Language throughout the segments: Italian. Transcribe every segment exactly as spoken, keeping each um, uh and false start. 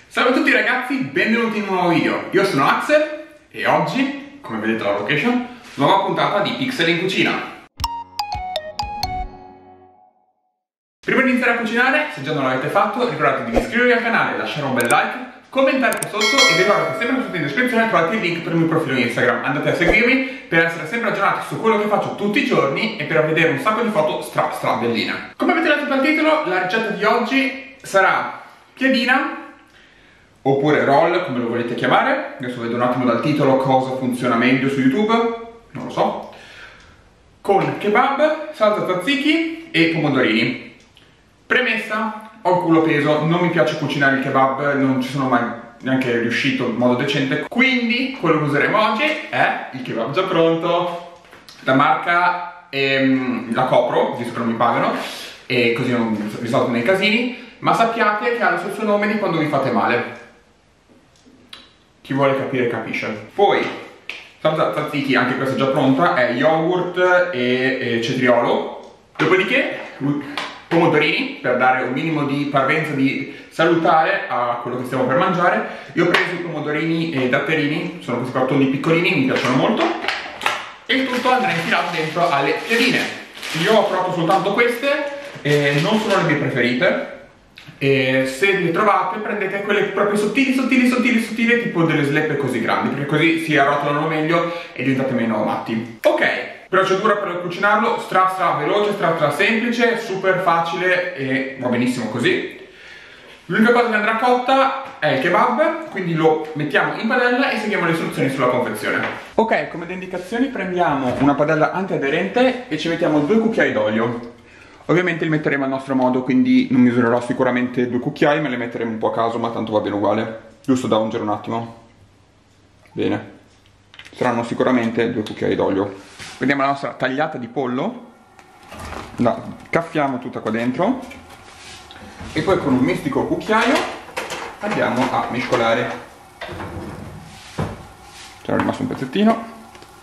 Salve a tutti ragazzi, benvenuti in un nuovo video. Io sono Axel e oggi, come vedete la location, nuova puntata di Pixel in cucina. Prima di iniziare a cucinare, se già non l'avete fatto, ricordatevi di iscrivervi al canale, lasciare un bel like, commentare qui sotto e vi ricordo che sempre sotto in descrizione trovate il link per il mio profilo Instagram. Andate a seguirmi per essere sempre aggiornati su quello che faccio tutti i giorni e per vedere un sacco di foto stra stra belline. Come avete letto dal titolo, la ricetta di oggi sarà piadina oppure roll, come lo volete chiamare. Adesso vedo un attimo dal titolo cosa funziona meglio su YouTube, non lo so. Con kebab, salsa tzatziki e pomodorini. Premessa, ho il culo peso, non mi piace cucinare il kebab, non ci sono mai neanche riuscito in modo decente, quindi quello che useremo oggi è il kebab già pronto. La marca ehm, la copro, visto che non mi pagano, e così non risolvo nei casini, ma sappiate che ha lo stesso nome di quando vi fate male. Chi vuole capire capisce. Poi salsa tzatziki, anche questa è già pronta, è yogurt e, e cetriolo. Dopodiché pomodorini per dare un minimo di parvenza di salutare a quello che stiamo per mangiare. Io ho preso i pomodorini e datterini, sono questi cartoni piccolini, mi piacciono molto, e il tutto andrà infilato dentro alle piadine. Io ho provato soltanto queste e non sono le mie preferite. E se le trovate prendete quelle proprio sottili, sottili, sottili, sottili, tipo delle sleppe così grandi, perché così si arrotolano meglio e diventate meno matti. Ok, procedura per cucinarlo, stra stra veloce, stra stra semplice, super facile e va benissimo così. L'unica cosa che andrà cotta è il kebab, quindi lo mettiamo in padella e seguiamo le istruzioni sulla confezione. Ok, come le indicazioni prendiamo una padella antiaderente e ci mettiamo due cucchiai d'olio. Ovviamente li metteremo al nostro modo, quindi non misurerò sicuramente due cucchiai, ma le metteremo un po' a caso, ma tanto va bene uguale. Giusto da ungere un attimo. Bene. Saranno sicuramente due cucchiai d'olio. Prendiamo la nostra tagliata di pollo, la caffiamo tutta qua dentro e poi con un mistico cucchiaio andiamo a mescolare. C'era rimasto un pezzettino.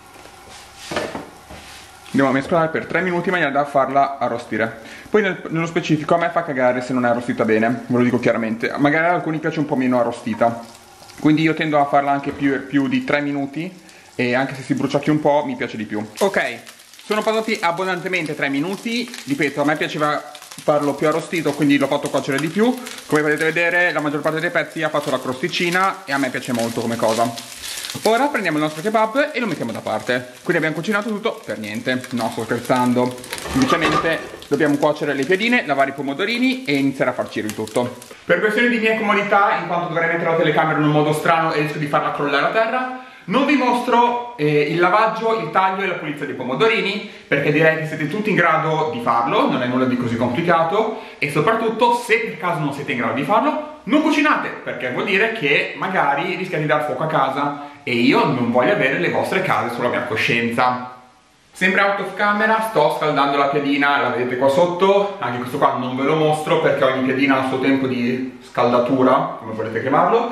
Andiamo a mescolare per tre minuti in maniera da farla arrostire. Poi nel, nello specifico a me fa cagare se non è arrostita bene, ve lo dico chiaramente. Magari a alcuni piace un po' meno arrostita, quindi io tendo a farla anche più, più di tre minuti, e anche se si bruciacchia un po' mi piace di più. Ok, sono passati abbondantemente tre minuti, ripeto, a me piaceva farlo più arrostito, quindi l'ho fatto cuocere di più. Come potete vedere la maggior parte dei pezzi ha fatto la crosticina e a me piace molto come cosa. Ora prendiamo il nostro kebab e lo mettiamo da parte. Quindi abbiamo cucinato tutto per niente. No, sto scherzando. Semplicemente dobbiamo cuocere le piadine, lavare i pomodorini e iniziare a farcire il tutto. Per questione di mia comodità, in quanto dovrei mettere la telecamera in un modo strano e rischio di farla crollare a terra, non vi mostro eh, il lavaggio, il taglio e la pulizia dei pomodorini, perché direi che siete tutti in grado di farlo, non è nulla di così complicato, e soprattutto se per caso non siete in grado di farlo, non cucinate, perché vuol dire che magari rischiate di dar fuoco a casa e io non voglio avere le vostre case sulla mia coscienza. Sempre out of camera sto scaldando la piadina, la vedete qua sotto, anche questo qua non ve lo mostro perché ogni piadina ha il suo tempo di scaldatura, come volete chiamarlo,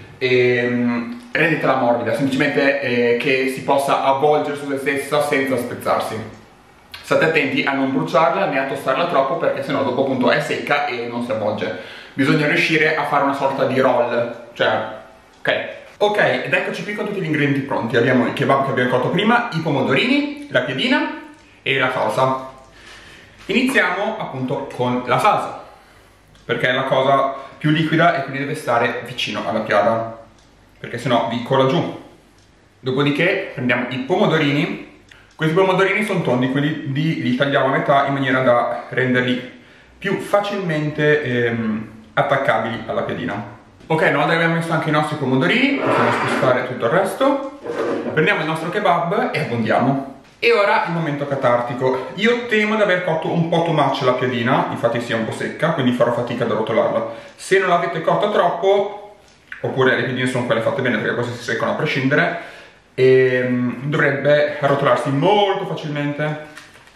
e um, rendetela morbida, semplicemente eh, che si possa avvolgere su se stessa senza spezzarsi. State attenti a non bruciarla né a tostarla troppo, perché sennò dopo appunto è secca e non si avvolge. Bisogna riuscire a fare una sorta di roll, cioè, ok. Ok, ed eccoci qui con tutti gli ingredienti pronti. Abbiamo il kebab che abbiamo cotto prima, i pomodorini, la piadina e la salsa. Iniziamo appunto con la salsa, perché è la cosa più liquida e quindi deve stare vicino alla piada, perché sennò vi cola giù. Dopodiché prendiamo i pomodorini. Questi pomodorini sono tondi, quindi li tagliamo a metà in maniera da renderli più facilmente ehm, attaccabili alla piadina. Ok, una volta che abbiamo messo anche i nostri pomodorini, possiamo spostare tutto il resto. Prendiamo il nostro kebab e abbondiamo. E ora il momento catartico. Io temo di aver cotto un po' too much la piadina, infatti sia un po' secca, quindi farò fatica ad arrotolarla. Se non l'avete cotta troppo, oppure le piadine sono quelle fatte bene perché queste si seccano a prescindere, e dovrebbe arrotolarsi molto facilmente.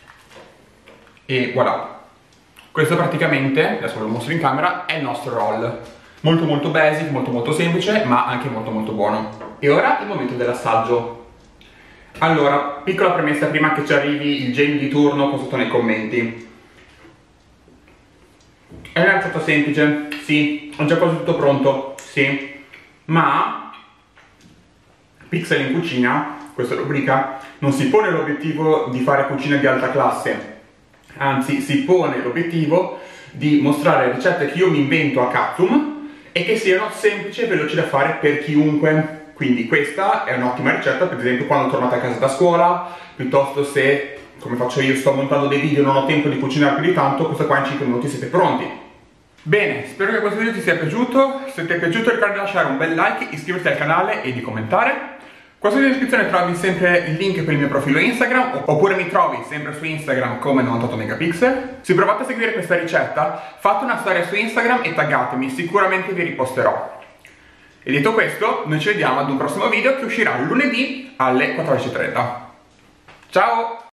E voilà. Questo praticamente, adesso ve lo mostro in camera, è il nostro roll. Molto molto basic, molto molto semplice, ma anche molto molto buono. E ora il momento dell'assaggio. Allora, piccola premessa prima che ci arrivi il genio di turno qua sotto nei commenti. È una ricetta semplice, sì, ho già quasi tutto pronto. sì, ma Pixel in Cucina, questa rubrica, non si pone l'obiettivo di fare cucina di alta classe, anzi si pone l'obiettivo di mostrare ricette che io mi invento a cazzum e che siano semplici e veloci da fare per chiunque. Quindi questa è un'ottima ricetta, per esempio quando tornate a casa da scuola, piuttosto se, come faccio io, sto montando dei video e non ho tempo di cucinare più di tanto, questa qua in cinque minuti siete pronti. Bene, spero che questo video ti sia piaciuto. Se ti è piaciuto ricorda di lasciare un bel like, iscriverti al canale e di commentare. Qua sotto in descrizione trovi sempre il link per il mio profilo Instagram, oppure mi trovi sempre su Instagram come novantotto megapixel. Se provate a seguire questa ricetta, fate una storia su Instagram e taggatemi, sicuramente vi riposterò. E detto questo, noi ci vediamo ad un prossimo video che uscirà lunedì alle quattordici e trenta. Ciao!